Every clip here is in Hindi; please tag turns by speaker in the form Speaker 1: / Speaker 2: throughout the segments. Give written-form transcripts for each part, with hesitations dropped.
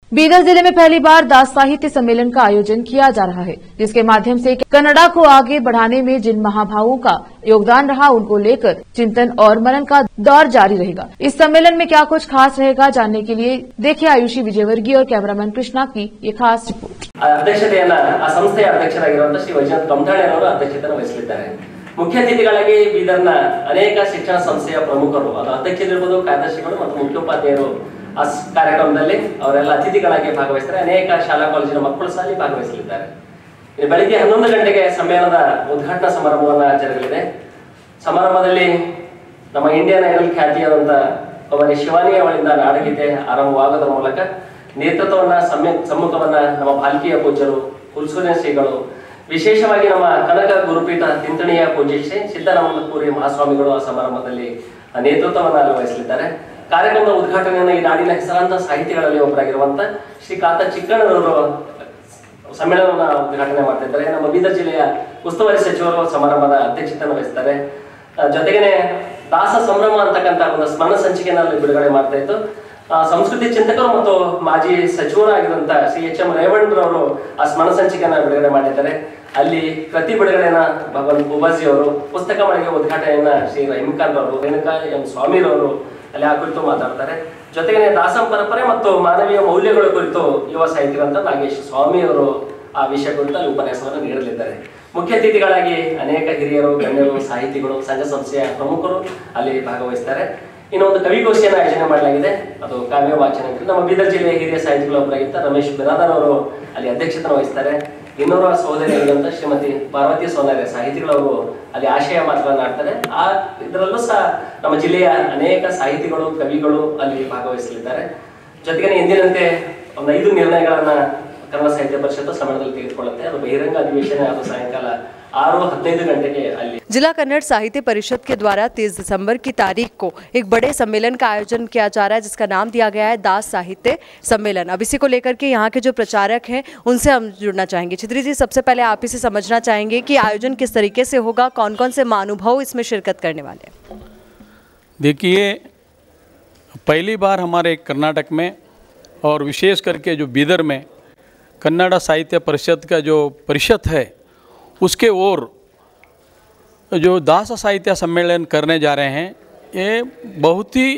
Speaker 1: बीदर जिले में पहली बार दास साहित्य सम्मेलन का आयोजन किया जा रहा है, जिसके माध्यम से कन्नड़ा को आगे बढ़ाने में जिन महाभावों का योगदान रहा उनको लेकर चिंतन और मनन का दौर जारी रहेगा। इस सम्मेलन में क्या कुछ खास रहेगा, जानने के लिए देखिए आयुषी विजयवर्गीय और कैमरामैन कृष्णा की ये खास रिपोर्ट।
Speaker 2: ಅಧ್ಯಕ್ಷತೆಯನ್ನ ಆ ಸಂಸ್ಥೆಯ ಅಧ್ಯಕ್ಷರಾಗಿರುವಂತಹ ಶ್ರೀ ವೈಜನಾಥ್ ಕಮಠಾಣೆಯವರು ಅಧ್ಯಕ್ಷತೆಯನ್ನು ವಹಿಸಲಿದ್ದಾರೆ। ಮುಖ್ಯ ಅತಿಥಿಗಳಾಗಿ ಬೀದರ್ನ ಅನೇಕ ಶಿಕ್ಷಣ ಸಂಸ್ಥೆಯ ಪ್ರಮುಖರು, ಅದು ಅಧ್ಯಕ್ಷರಿರ್ಬೋದು, ಕಾರ್ಯದರ್ಶಿಗಳು ಮತ್ತು ಮುಖ್ಯೋಪಾಧ್ಯಾಯರು ಆ ಕಾರ್ಯಕ್ರಮದಲ್ಲಿ ಅವರೆಲ್ಲ ಅತಿಥಿಗಳಾಗಿ ಭಾಗವಹಿಸ್ತಾರೆ। ಅನೇಕ ಶಾಲಾ ಕಾಲೇಜಿನ ಮಕ್ಕಳು ಸಹ ಭಾಗವಹಿಸಲಿದ್ದಾರೆ। ಇನ್ನು ಬೆಳಿಗ್ಗೆ 11 ಗಂಟೆಗೆ ಸಮ್ಮೇಳನದ ಉದ್ಘಾಟನಾ ಸಮಾರಂಭವನ್ನು ಜರುಗಲಿದೆ। ಸಮಾರಂಭದಲ್ಲಿ ನಮ್ಮ ಇಂಡಿಯನ್ ಐಡಲ್ ಖ್ಯಾತಿಯಾದಂತ ಅವರ ಶಿವಾನಿ ಅವರಿಂದ ನಾಡಗೀತೆ ಆರಂಭವಾಗೋದ್ರ ಮೂಲಕ ನೇತೃತ್ವವನ್ನ ಸಮ್ಮುಖವನ್ನ ನಮ್ಮ ಭಾಲ್ಕಿಯ ಪೂಜ್ಯರು, ಹುಲ್ಸೂರಿನ ಶ್ರೀಗಳು, ವಿಶೇಷವಾಗಿ ನಮ್ಮ ಕನಕ ಗುರುಪೀಠ ತಿಂತಣಿಯ ಪೂಜ್ಯ ಶ್ರೀ ಸಿದ್ದರಾಮಪುರಿ ಮಹಾಸ್ವಾಮಿಗಳು ಆ ಸಮಾರಂಭದಲ್ಲಿ ನೇತೃತ್ವವನ್ನು ವಹಿಸಲಿದ್ದಾರೆ। ಕಾರ್ಯಕ್ರಮದ ಉದ್ಘಾಟನೆಯನ್ನು ಈ ನಾಡಿನ ಹೆಸರಾಂತ ಸಾಹಿತಿಗಳಲ್ಲಿ ಒಬ್ಬರಾಗಿರುವಂತ ಶ್ರೀ ಕಾತ ಚಿಕ್ಕಣ್ಣನವರು ಸಮ್ಮೇಳನವನ್ನು ಉದ್ಘಾಟನೆ ಮಾಡ್ತಾ ಇದ್ದಾರೆ। ನಮ್ಮ ಬೀದರ್ ಜಿಲ್ಲೆಯ ಉಸ್ತುವಾರಿ ಸಚಿವರು ಸಮಾರಂಭದ ಅಧ್ಯಕ್ಷತೆಯನ್ನು ವಹಿಸ್ತಾರೆ। ಜೊತೆಗೇನೆ ದಾಸ ಸಂಭ್ರಮ ಅಂತಕ್ಕಂಥ ಒಂದು ಸ್ಮರಣ ಸಂಚಿಕೆಯನ್ನು ಬಿಡುಗಡೆ ಮಾಡ್ತಾ ಇತ್ತು ಸಂಸ್ಕೃತಿ ಚಿಂತಕರು ಮತ್ತು ಮಾಜಿ ಸಚಿವರಾಗಿರುವಂತ ಶ್ರೀ ಎಚ್.ಎಂ. ರೇವಣ್ಣರವರು ಆ ಸ್ಮರಣ ಸಂಚಿಕೆಯನ್ನು ಬಿಡುಗಡೆ ಮಾಡಿದ್ದಾರೆ। ಅಲ್ಲಿ ಕೃತಿ ಬಿಡುಗಡೆಯನ್ನ ಭಗವಂತ ಬೂಬಾಜಿ ಅವರು, ಪುಸ್ತಕ ಮಳಿಗೆ ಉದ್ಘಾಟನೆಯನ್ನ ಶ್ರೀ ರಹೀಮ್ಖಾನ್ ರವರು, ರೇಣುಕಾ ಎಂ. ಸ್ವಾಮಿರವರು ಅಲ್ಲಿ ಆ ಕುರಿತು ಮಾತಾಡ್ತಾರೆ। ಜೊತೆಗೆ ದಾಸಂ ಪರಂಪರೆ ಮತ್ತು ಮಾನವೀಯ ಮೌಲ್ಯಗಳ ಕುರಿತು ಯುವ ಸಾಹಿತಿಗಳಂತ ನಾಗೇಶ್ ಸ್ವಾಮಿ ಅವರು ಆ ವಿಷಯ ಕುರಿತು ಅಲ್ಲಿ ಉಪನ್ಯಾಸವನ್ನು ನೀಡಲಿದ್ದಾರೆ। ಮುಖ್ಯ ಅತಿಥಿಗಳಾಗಿ ಅನೇಕ ಹಿರಿಯರು, ಗಣ್ಯರು, ಸಾಹಿತಿಗಳು, ಸಂಘ ಸಂಸ್ಥೆಯ ಪ್ರಮುಖರು ಅಲ್ಲಿ ಭಾಗವಹಿಸ್ತಾರೆ। ಇನ್ನೊಂದು ಕವಿಗೋಷ್ಠಿಯನ್ನು ಆಯೋಜನೆ ಮಾಡಲಾಗಿದೆ, ಅದು ಕಾವ್ಯ ವಾಚನ। ನಮ್ಮ ಬೀದರ್ ಜಿಲ್ಲೆಯ ಹಿರಿಯ ಸಾಹಿತಿಗಳ ಒಬ್ಬರಾಗಿದ್ದ ರಮೇಶ್ ಬಿರಾದರ್ ಅವರು ಅಲ್ಲಿ ಅಧ್ಯಕ್ಷತೆ ವಹಿಸ್ತಾರೆ। ಇನ್ನೋರ್ವ ಸಹೋದರಿಯಾಗಿರುವಂತ ಶ್ರೀಮತಿ ಪಾರ್ವತಿ ಸೋನಾರೆ ಸಾಹಿತಿಗಳವರು ಅಲ್ಲಿ ಆಶಯ ಮಾತುಗಳನ್ನು ಆಡ್ತಾರೆ। ಆ ಇದರಲ್ಲೂ ಸಹ ನಮ್ಮ ಜಿಲ್ಲೆಯ ಅನೇಕ ಸಾಹಿತಿಗಳು, ಕವಿಗಳು ಅಲ್ಲಿ ಭಾಗವಹಿಸಲಿದ್ದಾರೆ। ಜೊತೆಗೆ ಎಂದಿನಂತೆ ಒಂದು 5 ನಿರ್ಣಯಗಳನ್ನ ಕನ್ನಡ ಸಾಹಿತ್ಯ ಪರಿಷತ್ತು ಸಮ್ಮೇಳನದಲ್ಲಿ ತೆಗೆದುಕೊಳ್ಳುತ್ತೆ। ಅದು ಬಹಿರಂಗ ಅಧಿವೇಶನ, ಅದು ಸಾಯಂಕಾಲ 6:15 घंटे ಅಲ್ಲಿ।
Speaker 3: जिला कन्नड़ साहित्य परिषद के द्वारा 23 दिसंबर की तारीख को एक बड़े सम्मेलन का आयोजन किया जा रहा है, जिसका नाम दिया गया है दास साहित्य सम्मेलन। अब इसी को लेकर के यहाँ के जो प्रचारक हैं उनसे हम जुड़ना चाहेंगे। छित्री जी, सबसे पहले आप इसे समझना चाहेंगे कि आयोजन किस तरीके से होगा, कौन कौन से महानुभाव इसमें शिरकत करने वाले हैं?
Speaker 4: देखिए, पहली बार हमारे कर्नाटक में और विशेष करके जो बीदर में कन्नड़ साहित्य परिषद का जो परिषद है उसके ओर जो दास साहित्य सम्मेलन करने जा रहे हैं, ये बहुत ही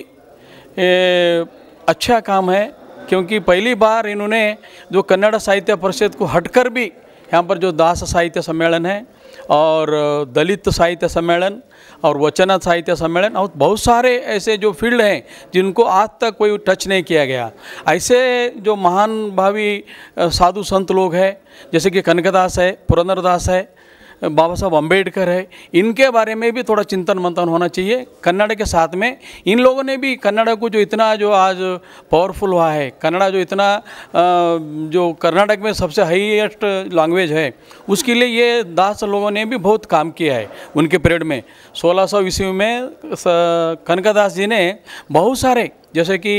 Speaker 4: अच्छा काम है, क्योंकि पहली बार इन्होंने जो कन्नड़ साहित्य परिषद को हटकर भी यहाँ पर जो दास साहित्य सम्मेलन है और दलित साहित्य सम्मेलन और वचन साहित्य सम्मेलन और बहुत सारे ऐसे जो फील्ड हैं जिनको आज तक कोई टच नहीं किया गया, ऐसे जो महान भावी साधु संत लोग हैं, जैसे कि कनकदास है, पुरंदरदास है, बाबा साहब अम्बेडकर है, इनके बारे में भी थोड़ा चिंतन मंथन होना चाहिए। कन्नड़ के साथ में इन लोगों ने भी कन्नड़ को जो इतना जो आज पावरफुल हुआ है, कन्नड़ जो इतना जो कर्नाटक में सबसे हाईएस्ट लैंग्वेज है, उसके लिए ये दास लोगों ने भी बहुत काम किया है। उनके पीरियड में 1600 ईस्वी में कनकदास जी ने बहुत सारे, जैसे कि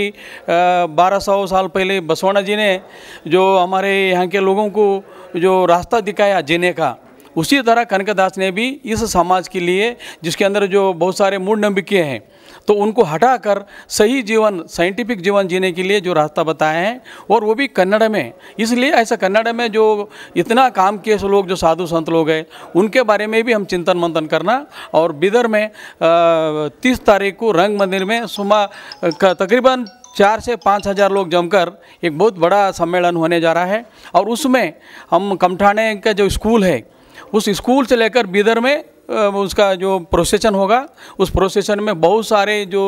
Speaker 4: 1200 साल पहले बसवಣ್ಣ जी ने जो हमारे यहाँ के लोगों को जो रास्ता दिखाया जीने का, उसी तरह कनकदास ने भी इस समाज के लिए, जिसके अंदर जो बहुत सारे मूढ़नंबिके हैं, तो उनको हटाकर सही जीवन, साइंटिफिक जीवन जीने के लिए जो रास्ता बताए हैं, और वो भी कन्नड़ में। इसलिए ऐसा कन्नड़ में जो इतना काम किए लोग, जो साधु संत लोग हैं, उनके बारे में भी हम चिंतन मंथन करना। और बीदर में 30 तारीख को रंग मंदिर में तकरीबन 4 से 5 हज़ार लोग जमकर एक बहुत बड़ा सम्मेलन होने जा रहा है। और उसमें हम कमठाणे का जो स्कूल है, उस स्कूल से लेकर बीदर में उसका जो प्रोसेशन होगा, उस प्रोसेशन में बहुत सारे जो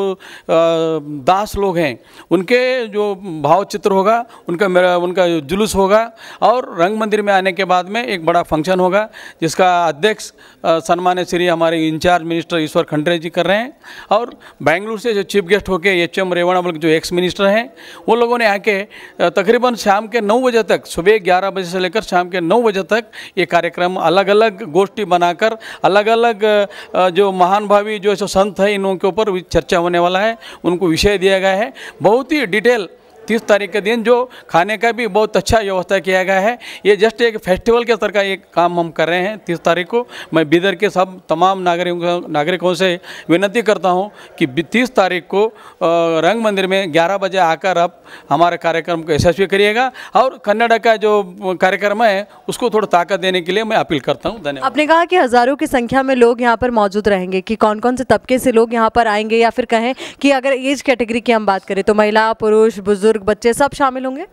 Speaker 4: दास लोग हैं उनके जो भाव चित्र होगा, उनका जुलूस होगा। और रंग मंदिर में आने के बाद में एक बड़ा फंक्शन होगा, जिसका अध्यक्ष सम्मान्य श्री हमारे इंचार्ज मिनिस्टर ईश्वर खंड्रे जी कर रहे हैं। और बेंगलुरु से जो चीफ गेस्ट होके एच.एम. रेवण्णा जो एक्स मिनिस्टर हैं, वो लोगों ने आके तकरीबन शाम के 9 बजे तक, सुबह 11 बजे से लेकर शाम के 9 बजे तक ये कार्यक्रम अलग अलग गोष्ठी बनाकर अलग अलग जो महान भावी जो संत है, इन लोगों के ऊपर चर्चा होने वाला है। उनको विषय दिया गया है, बहुत ही डिटेल 30 तारीख के दिन जो खाने का भी बहुत अच्छा व्यवस्था किया गया है। ये जस्ट एक फेस्टिवल के तरह का एक काम हम कर रहे हैं। 30 तारीख को मैं बीदर के सब तमाम नागरिकों से विनती करता हूं कि 30 तारीख को रंग मंदिर में 11 बजे आकर आप हमारे कार्यक्रम को यशस्वी करिएगा और कन्नड़ का जो कार्यक्रम है उसको थोड़ा ताकत देने के लिए मैं अपील करता हूँ। धन्यवाद।
Speaker 3: आपने कहा कि हज़ारों की संख्या में लोग यहाँ पर मौजूद रहेंगे, कि कौन कौन से तबके से लोग यहाँ पर आएंगे, या फिर कहें कि अगर एज कैटेगरी की हम बात करें तो महिला, पुरुष, बुजुर्ग, बच्चे सब शामिल होंगे?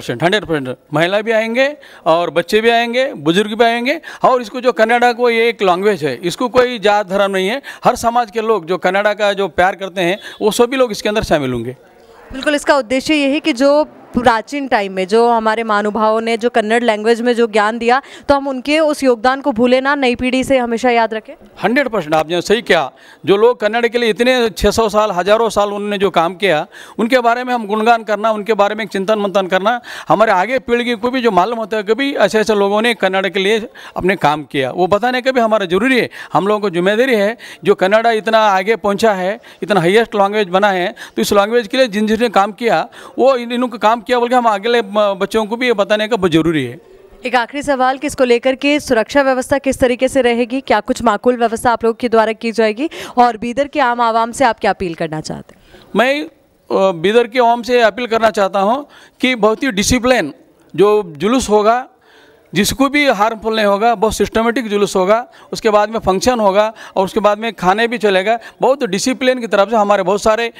Speaker 4: 100% महिला भी आएंगे और बच्चे भी आएंगे, बुजुर्ग भी आएंगे। और इसको जो कन्नड़ा को ये एक लैंग्वेज है, इसको कोई जात धर्म नहीं है। हर समाज के लोग जो कन्नड़ा का जो प्यार करते हैं वो सभी लोग इसके अंदर शामिल होंगे।
Speaker 3: बिल्कुल, इसका उद्देश्य यही कि जो प्राचीन टाइम में जो हमारे महानुभावों ने जो कन्नड़ लैंग्वेज में जो ज्ञान दिया, तो हम उनके उस योगदान को भूले ना, नई पीढ़ी से हमेशा याद रखें।
Speaker 4: 100% आपने सही किया। जो लोग कन्नड़ के लिए इतने 600 साल, हज़ारों साल उन्होंने जो काम किया, उनके बारे में हम गुणगान करना, उनके बारे में चिंतन मंथन करना, हमारे आगे पीढ़ी को भी जो मालूम होता है कि भी ऐसे ऐसे लोगों ने कन्नड़ के लिए अपने काम किया, वो बताने का भी हमारा जरूरी है। हम लोगों को जिम्मेदारी है, जो कन्नड़ इतना आगे पहुँचा है, इतना हाईएस्ट लैंग्वेज बना है, तो इस लैंग्वेज के लिए जिन जिसने काम किया वो इनको काम किया बोल के हम अगले बच्चों को भी ये बताने का बहुत जरूरी है।
Speaker 3: एक आखिरी सवाल कि इसको लेकर के सुरक्षा व्यवस्था किस तरीके से रहेगी? क्या कुछ माकूल व्यवस्था आप लोग के द्वारा की जाएगी? और बीदर के आम आवाम से आप क्या अपील करना चाहते हैं?
Speaker 4: मैं बीदर के आवाम से अपील करना चाहता हूं कि बहुत ही डिसिप्लिन जो जुलूस होगा, जिसको भी हार्मफुल नहीं होगा, बहुत सिस्टमेटिक जुलूस होगा, उसके बाद में फंक्शन होगा और उसके बाद में खाने भी चलेगा। बहुत डिसिप्लिन की तरफ से हमारे बहुत सारे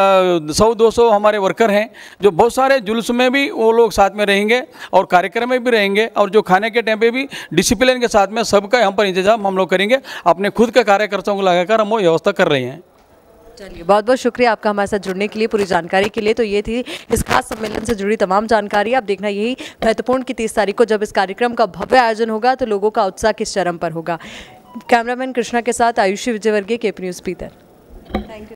Speaker 4: 100-200 हमारे वर्कर हैं, जो बहुत सारे जुलूस में भी वो लोग साथ में रहेंगे और कार्यक्रम में भी रहेंगे, और जो खाने के टाइम पे भी डिसिप्लिन के साथ में सबका यहाँ पर इंतजाम हम लोग करेंगे। अपने खुद के कार्यकर्ताओं को लगाकर हम वो व्यवस्था कर रहे हैं।
Speaker 3: चलिए, बहुत बहुत शुक्रिया आपका हमारे साथ जुड़ने के लिए, पूरी जानकारी के लिए। तो ये थी इस खास सम्मेलन से जुड़ी तमाम जानकारी। आप देखना यही महत्वपूर्ण कि 30 तारीख को जब इस कार्यक्रम का भव्य आयोजन होगा तो लोगों का उत्साह किस चरम पर होगा। कैमरामैन कृष्णा के साथ Ayushi Vijayvargiya, KP news Bidar. Thank you.